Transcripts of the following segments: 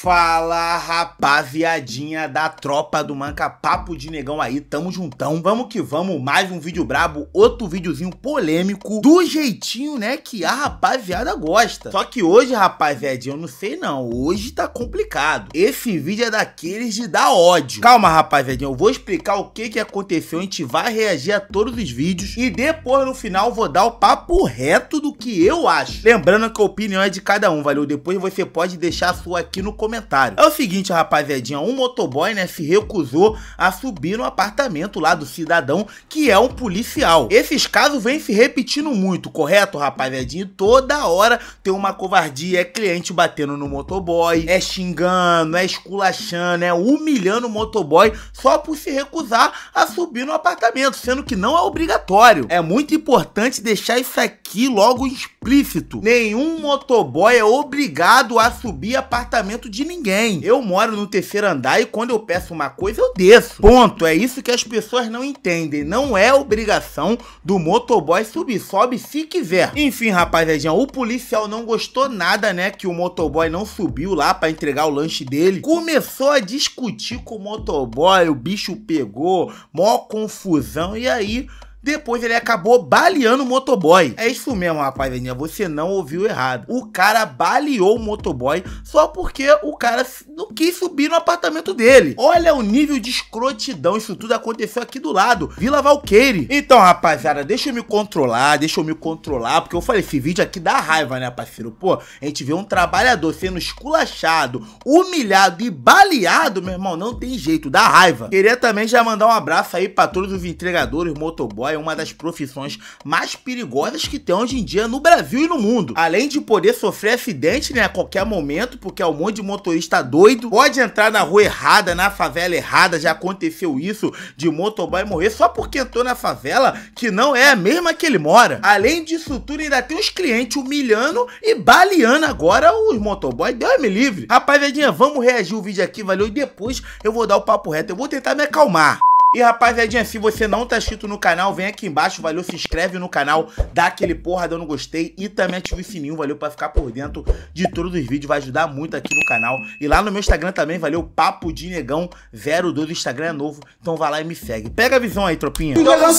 Fala, rapaziadinha da tropa do Manca, papo de negão aí, tamo juntão. Vamos que vamos, mais um vídeo brabo, outro videozinho polêmico, do jeitinho, né, que a rapaziada gosta. Só que hoje, rapaziadinha, eu não sei não, hoje tá complicado. Esse vídeo é daqueles de dar ódio. Calma, rapaziadinha, eu vou explicar o que aconteceu, a gente vai reagir a todos os vídeos e depois no final eu vou dar o papo reto do que eu acho. Lembrando que a opinião é de cada um, valeu? Depois você pode deixar a sua aqui no comentário. É o seguinte, rapaziadinha, um motoboy, né, se recusou a subir no apartamento lá do cidadão, que é um policial. Esses casos vêm se repetindo muito, correto, rapaziadinha? Toda hora tem uma covardia, é cliente batendo no motoboy, é xingando, é esculachando, é humilhando o motoboy só por se recusar a subir no apartamento, sendo que não é obrigatório. É muito importante deixar isso aqui logo explícito. Nenhum motoboy é obrigado a subir apartamento de ninguém. Eu moro no terceiro andar e quando eu peço uma coisa eu desço. Ponto. É isso que as pessoas não entendem. Não é obrigação do motoboy subir. Sobe se quiser. Enfim, rapaziadinha, o policial não gostou nada, né, que o motoboy não subiu lá pra entregar o lanche dele. Começou a discutir com o motoboy, o bicho pegou, mó confusão e aí depois ele acabou baleando o motoboy. É isso mesmo, rapaziadinha, você não ouviu errado. O cara baleou o motoboy só porque o cara não quis subir no apartamento dele. Olha o nível de escrotidão, isso tudo aconteceu aqui do lado, Vila Valqueire. Então, rapaziada, deixa eu me controlar, porque eu falei, esse vídeo aqui dá raiva, né, parceiro? Pô, a gente vê um trabalhador sendo esculachado, humilhado e baleado, meu irmão, não tem jeito, dá raiva. Queria também já mandar um abraço aí pra todos os entregadores, motoboy, é uma das profissões mais perigosas que tem hoje em dia no Brasil e no mundo. Além de poder sofrer acidente, né, a qualquer momento, porque é um monte de motorista doido, pode entrar na rua errada, na favela errada, já aconteceu isso, de motoboy morrer só porque entrou na favela que não é a mesma que ele mora. Além disso tudo, ainda tem os clientes humilhando e baleando agora os motoboy, Deus me livre. Rapaziadinha, vamos reagir o vídeo aqui, valeu? E depois eu vou dar o papo reto, eu vou tentar me acalmar. E rapaziadinha, se você não tá inscrito no canal, vem aqui embaixo, valeu, se inscreve no canal, dá aquele porra dando gostei e também ativa o sininho, valeu, pra ficar por dentro de todos os vídeos, vai ajudar muito aqui no canal. E lá no meu Instagram também, valeu, Papo de Negão 02, o Instagram é novo, então vai lá e me segue. Pega a visão aí, tropinha.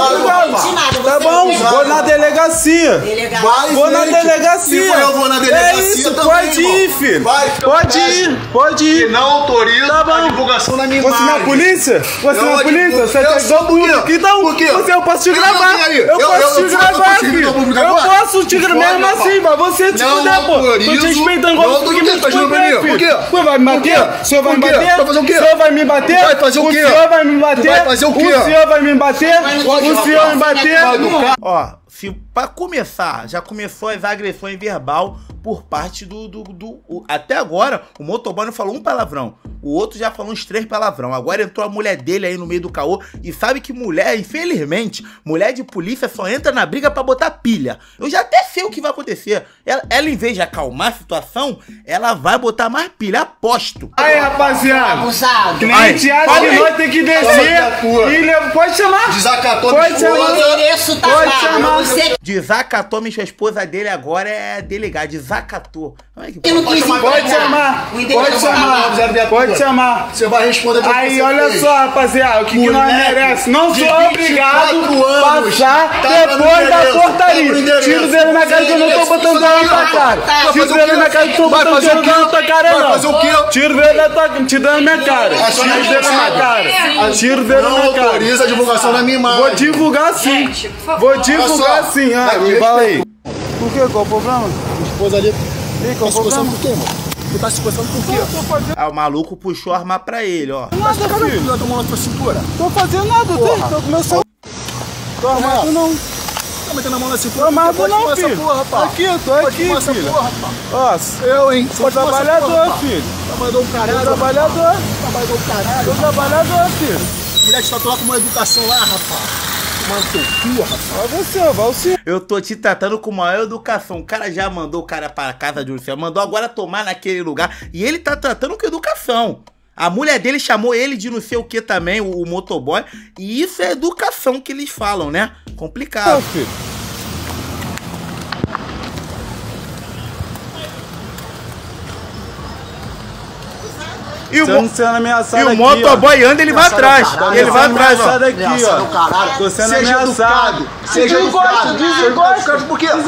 Tá bom, vou na delegacia. Vou na delegacia. Eu vou na delegacia. É isso, também, pode ir, filho. Pode ir. Não autoriza a divulgação da minha imagem. Você na polícia? Você na polícia? Você tá igual público. Então, eu posso te gravar. Eu posso te gravar, filho. Eu posso te gravar mesmo assim, mas você te fuder, pô. Tô te respeitando igual você me fuder, filho. Você vai me bater? O senhor vai me bater? O senhor vai me bater? Vai fazer o quê? O senhor vai me bater? Vai fazer o quê? O senhor vai me bater? O senhor me bater? Ó, se pra começar, já começou as agressões verbal por parte até agora, o motoboy não falou um palavrão. O outro já falou uns 3 palavrão. Agora entrou a mulher dele aí no meio do caô. E sabe que mulher, infelizmente, mulher de polícia só entra na briga pra botar pilha. Eu já até sei o que vai acontecer. Ela em vez de acalmar a situação, ela vai botar mais pilha, aposto. Aí, rapaziada. Abusado. Cliente acha que nós tem que descer. E pode chamar. Desacatou Pode chamar. O endereço tá Pode lá. chamar. Você Desacatou, minha esposa dele agora é delegado. Desacatou. que não quis Pode chamar. O endereço Pode tá lá. chamar. Pode chamar. Você vai responder pra Aí, você olha fez. só, rapaziada, o que nós Moleque merece. Não de sou obrigado 24 a anos, passar tá depois no da endereço, portaria. tá no endereço. Tiro dele na cara que eu não tô botando dinheiro na tua cara. Tiro dele na cara que eu tô Vai botando fazer o dinheiro quê? na tua cara, Vai não. fazer o quê? Tiro dele na tua cara, tiro dele na minha cara. Tiro dele na minha cara. Tiro dele na Não minha cara. autoriza a divulgação da minha imagem. Vou divulgar sim. Gente, por favor. Vou divulgar só. sim. Ah, Aqui, me fala aí. Por quê? Qual o problema? Minha esposa ali. Qual o problema? por quê, mano? Tu tá se coçando por quê? Aí o maluco puxou a arma pra ele, ó. Nada, filho. Tu tá tomando na tua cintura? Tô fazendo nada, Porra. tô com meu celular. Tô armado não. Tá metendo a mão na cintura? Tô armado Pode não, fumar essa filho. porra, pá. Aqui, eu tô Pode aqui, fumar essa filho. porra, pá. Nossa, Eu, hein? sou trabalhador, filho. Trabalhador do caralho. Sou trabalhador. Trabalhador do caralho. Sou trabalhador, filho. Direto tá lá com uma educação lá, rapaz. Tomando teu cu, rapaz. Vai você. Eu tô te tratando com maior educação. O cara já mandou o cara pra casa de Ursel, mandou agora tomar naquele lugar. E ele tá tratando com educação. A mulher dele chamou ele de não sei o que também, o motoboy. E isso é educação que eles falam, né? Complicado. Filho. E sendo ameaçado aqui, o motoboy anda, ele vai atrás. Ele vai atrás, ó. Aqui, ó. Tô sendo ameaçado. Seja educado. Desencosta. Por quê?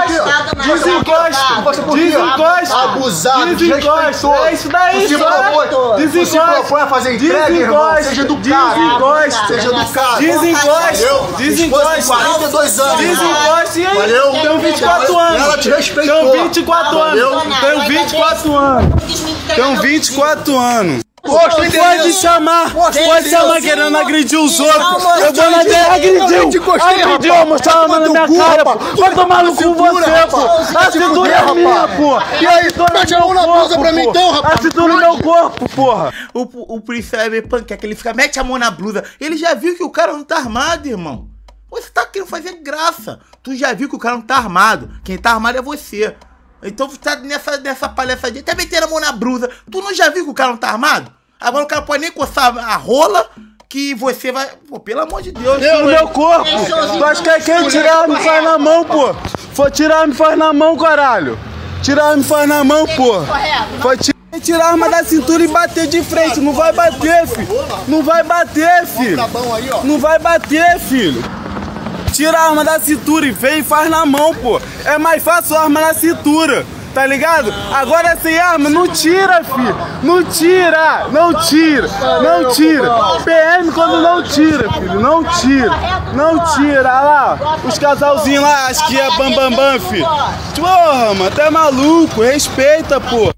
Desencosta. Abusado, desrespeitoso. É isso daí, só. Você se propõe a fazer entrega, irmão. Seja educado. Seja educado. Desencosta. 42 anos. Desencosta. E aí? Valeu. Tenho 24 anos. Ela te respeitou. Tenho 24 anos. Tenho 24 anos. Tenho 24 anos. Pode chamar querendo agredir os outros. Eu vou na dele, agrediu, mostrar a mão na minha cara, pô. Vai tomar no cu você, pô. A cintura é minha, pô. E aí, mete a mão na blusa pra mim então, rapaz. A cintura no meu corpo, porra. O policial é meio panqueca, ele fica, mete a mão na blusa. Ele já viu que o cara não tá armado, irmão. Você tá querendo fazer graça. Tu já viu que o cara não tá armado. Quem tá armado é você. Então você tá nessa palhaçadinha, tá metendo a mão na blusa. Tu não já viu que o cara não tá armado? Agora o cara pode nem coçar a rola que você vai... Pô, pelo amor de Deus. No meu corpo. Tu acha que é quem tirar me faz na mão, pô? For tirar me faz na mão, caralho. Tirar me faz na mão, pô. Foi tirar a arma da cintura e bater de frente. Não vai bater, filho. Não vai bater, filho. Não vai bater, filho. Tira a arma da cintura e vem e faz na mão, pô. É mais fácil a arma na cintura, tá ligado? Agora sem arma, não tira, filho. Não tira, não tira, não tira. PM quando não tira, filho, não tira. Não tira, olha lá. Os casalzinhos lá, acho que é bambambam, filho. Porra, mano, tá maluco, respeita, pô.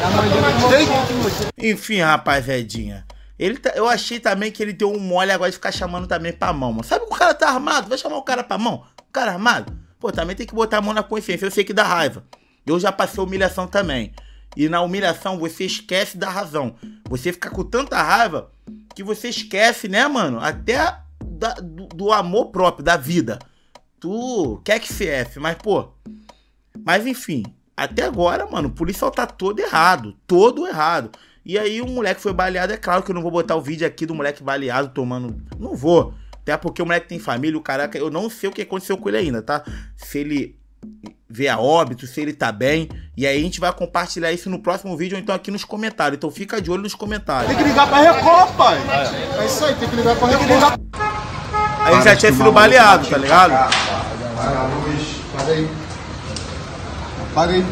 Enfim, rapaziadinha. Eu achei também que ele deu um mole agora de ficar chamando também pra mão, mano. Sabe que o cara tá armado? Vai chamar o cara pra mão? O cara armado? Pô, também tem que botar a mão na consciência. Eu sei que dá raiva. Eu já passei humilhação também. E na humilhação você esquece da razão. Você fica com tanta raiva que você esquece, né, mano? Até do amor próprio, da vida. Tu quer que se F, mas, pô... Mas, enfim. Até agora, mano, o policial tá todo errado. Todo errado. E aí o moleque foi baleado, é claro que eu não vou botar o vídeo aqui do moleque baleado tomando... Não vou. Até porque o moleque tem família, o caraca... Eu não sei o que aconteceu com ele ainda, tá? Se ele vê a óbito, se ele tá bem. E aí a gente vai compartilhar isso no próximo vídeo ou então aqui nos comentários. Então fica de olho nos comentários. Tem que ligar pra Record, pai. É isso aí, tem que ligar pra Record. Aí ele já tinha sido baleado, tá ligado? Apaga a luz. Apaga aí. Apaga aí.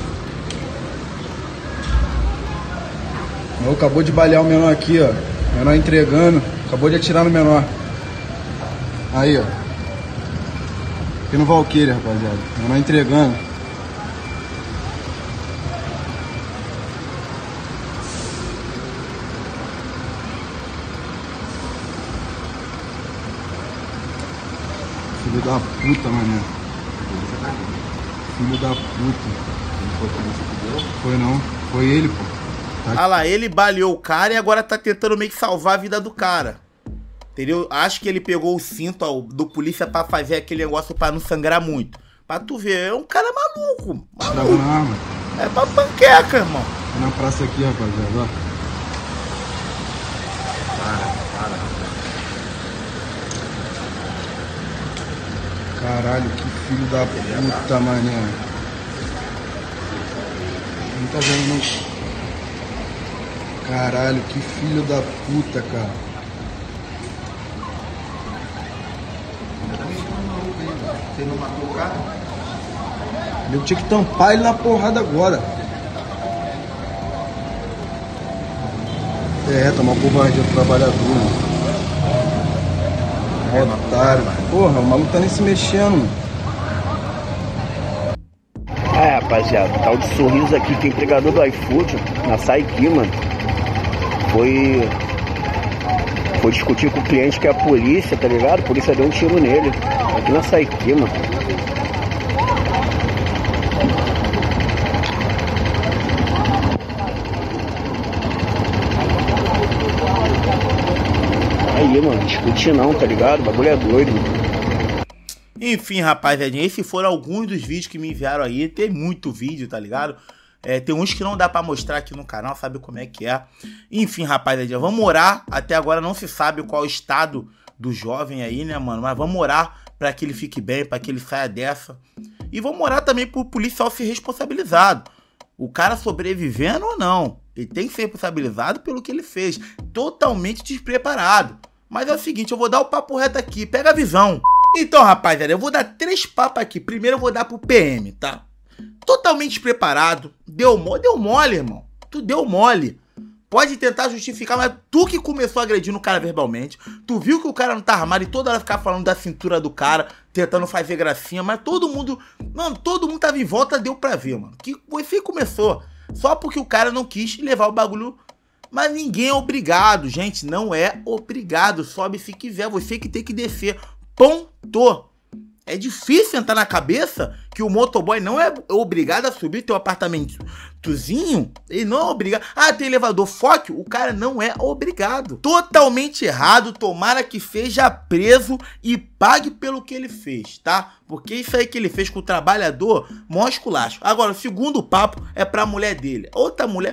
Não, acabou de balear o menor aqui, ó. Menor entregando. Acabou de atirar no menor. Aí, ó. Aqui no Valqueira, rapaziada. Menor entregando. Filho da puta, mané. Filho da puta. Foi não. Foi ele, pô. Ah lá, ele baleou o cara e agora tá tentando meio que salvar a vida do cara. Entendeu? Acho que ele pegou o cinto do polícia pra fazer aquele negócio pra não sangrar muito. Pra tu ver, é um cara maluco. Maluco. É pra panqueca, irmão. Tá na praça aqui, rapaziada, ó. Caralho, que filho da puta, mané. Não tá vendo, não. Caralho, que filho da puta, cara. Você não matou o cara? Eu tinha que tampar ele na porrada agora. Tomar covardia do trabalhador. Otário. Porra, o maluco tá nem se mexendo, mano. Rapaziada, tal de Sorriso aqui, que é empregador do iFood, na Saiki, mano. Foi discutir com o cliente que é a polícia, tá ligado? A polícia deu um tiro nele. Aqui na Saiki, mano. Aí, mano, discutir não, tá ligado? O bagulho é doido, mano. Enfim, rapaziadinha, esses foram alguns dos vídeos que me enviaram aí. Tem muito vídeo, tá ligado? Tem uns que não dá pra mostrar aqui no canal, sabe como é que é. Enfim, rapaziadinha, vamos orar. Até agora não se sabe qual é o estado do jovem aí, né, mano? Mas vamos orar pra que ele fique bem, pra que ele saia dessa. E vamos orar também pro policial ser responsabilizado. O cara sobrevivendo ou não. Ele tem que ser responsabilizado pelo que ele fez. Totalmente despreparado. Mas é o seguinte, eu vou dar o papo reto aqui. Pega a visão. Então, rapaziada, eu vou dar 3 papos aqui. Primeiro eu vou dar pro PM, tá? Totalmente despreparado. Deu mole, irmão. Tu deu mole. Pode tentar justificar, mas tu que começou agredindo o cara verbalmente. Tu viu que o cara não tá armado e toda hora ficava falando da cintura do cara, tentando fazer gracinha. Mas todo mundo, mano, todo mundo tava em volta, deu pra ver, mano. Que você começou. Só porque o cara não quis levar o bagulho. Mas ninguém é obrigado, gente. Não é obrigado. Sobe se quiser. Você que tem que descer. Ponto. É difícil entrar na cabeça que o motoboy não é obrigado a subir teu apartamentozinho. Ele não é obrigado. Ah, tem elevador, foque. O cara não é obrigado. Totalmente errado. Tomara que seja preso e pague pelo que ele fez, tá? Porque isso aí que ele fez com o trabalhador, mó esculacho. Agora, o segundo papo é pra mulher dele. Outra mulher,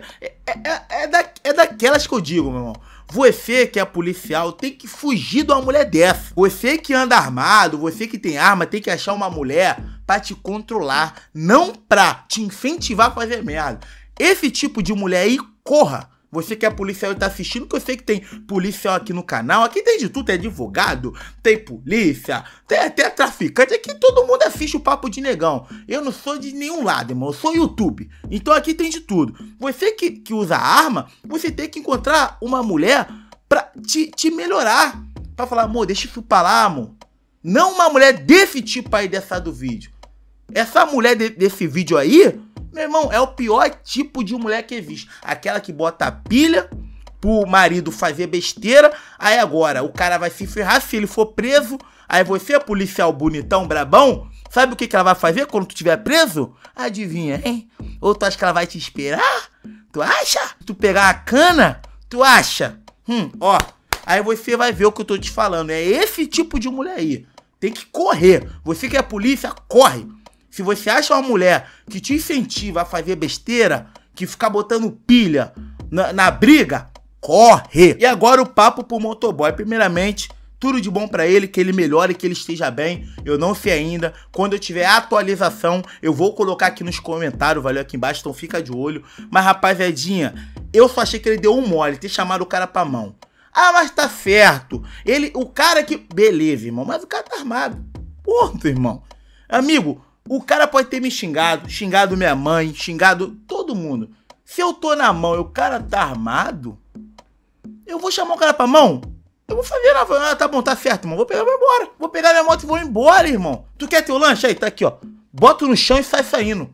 é daquelas que eu digo, meu irmão. Você que é policial tem que fugir de uma mulher dessa. Você que anda armado, você que tem arma, tem que achar uma mulher pra te controlar, não pra te incentivar a fazer merda. Esse tipo de mulher aí, corra. Você que é policial e tá assistindo, que eu sei que tem policial aqui no canal. Aqui tem de tudo, tem advogado, tem polícia, tem até traficante. Aqui todo mundo assiste o Papo de Negão. Eu não sou de nenhum lado, irmão. Eu sou YouTube. Então aqui tem de tudo. Você que usa arma, você tem que encontrar uma mulher pra te melhorar. Pra falar, amor, deixa isso pra lá, amor. Não uma mulher desse tipo aí dessa do vídeo. Essa mulher desse vídeo aí, meu irmão, é o pior tipo de mulher que existe. Aquela que bota a pilha pro marido fazer besteira. Aí agora o cara vai se ferrar se ele for preso. Aí você, policial bonitão, brabão, sabe o que ela vai fazer quando tu estiver preso? Adivinha, hein? Ou tu acha que ela vai te esperar? Tu acha? Tu pegar a cana? Tu acha? Ó. Aí você vai ver o que eu tô te falando. É esse tipo de mulher aí. Tem que correr. Você que é polícia, corre. Se você acha uma mulher que te incentiva a fazer besteira, que ficar botando pilha na briga, corre! E agora o papo pro motoboy. Primeiramente, tudo de bom pra ele, que ele melhore, que ele esteja bem. Eu não sei ainda. Quando eu tiver atualização, eu vou colocar aqui nos comentários, valeu, aqui embaixo, então fica de olho. Mas, rapaziadinha, eu só achei que ele deu um mole, ter chamado o cara pra mão. Ah, mas tá certo. O cara que... Beleza, irmão, mas o cara tá armado. Ponto, irmão. Amigo... O cara pode ter me xingado minha mãe, xingado todo mundo. Se eu tô na mão e o cara tá armado, eu vou chamar o cara pra mão? Eu vou fazer, tá bom, tá certo, irmão. Vou pegar e vou embora. Vou pegar minha moto e vou embora, irmão. Tu quer teu lanche? Aí, tá aqui, ó. Bota no chão e sai saindo.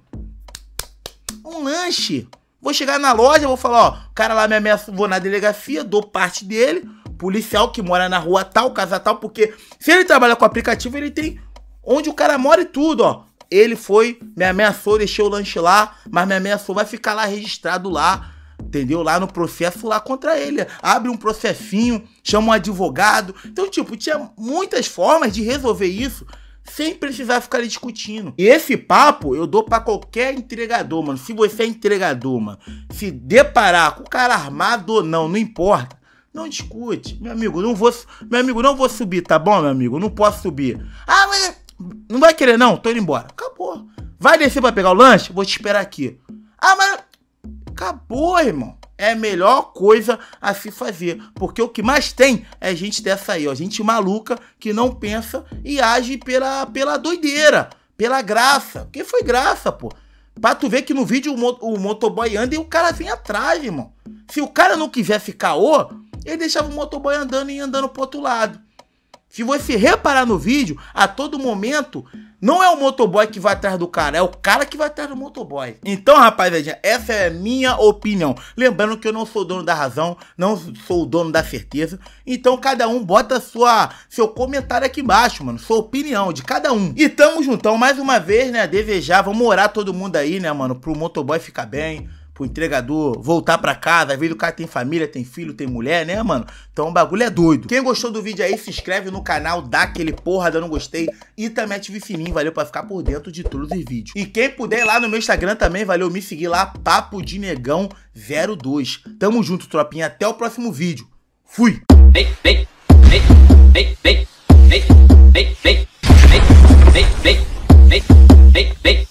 Um lanche. Vou chegar na loja, vou falar, ó. O cara lá me ameaça, vou na delegacia, dou parte dele. Policial que mora na rua tal, casa tal, porque se ele trabalha com aplicativo, ele tem onde o cara mora e tudo, ó. Ele foi, me ameaçou, deixei o lanche lá, mas me ameaçou, vai ficar lá registrado lá, entendeu? Lá no processo lá contra ele. Abre um processinho, chama um advogado. Então, tipo, tinha muitas formas de resolver isso sem precisar ficar discutindo. E esse papo eu dou pra qualquer entregador, mano. Se você é entregador, mano, se deparar com o cara armado ou não, não importa. Não discute. Meu amigo, não vou subir, tá bom, meu amigo? Não posso subir. Ah, mas... Não vai querer não? Tô indo embora. Acabou. Vai descer pra pegar o lanche? Vou te esperar aqui. Ah, mas... Acabou, irmão. É a melhor coisa a se fazer. Porque o que mais tem é gente dessa aí, ó. Gente maluca que não pensa e age pela doideira. Pela graça. Porque foi graça, pô. Pra tu ver que no vídeo o motoboy anda e o cara vem atrás, irmão. Se o cara não quisesse caô, ele deixava o motoboy andando e andando pro outro lado. Se você reparar no vídeo, a todo momento, não é o motoboy que vai atrás do cara, é o cara que vai atrás do motoboy. Então, rapaziada, essa é a minha opinião. Lembrando que eu não sou o dono da razão, não sou o dono da certeza. Então, cada um bota seu comentário aqui embaixo, mano. Sua opinião de cada um. E tamo juntão, mais uma vez, né, desejar, vamos orar todo mundo aí, né, mano, pro motoboy ficar bem. Pro entregador voltar pra casa, às vezes o cara tem família, tem filho, tem mulher, né, mano? Então o bagulho é doido. Quem gostou do vídeo aí, se inscreve no canal, dá aquele porra, dá no gostei e também ativa o sininho, valeu, pra ficar por dentro de todos os vídeos. E quem puder ir lá no meu Instagram também, valeu, me seguir lá, Papo de Negão 02. Tamo junto, tropinha, até o próximo vídeo. Fui! Vem.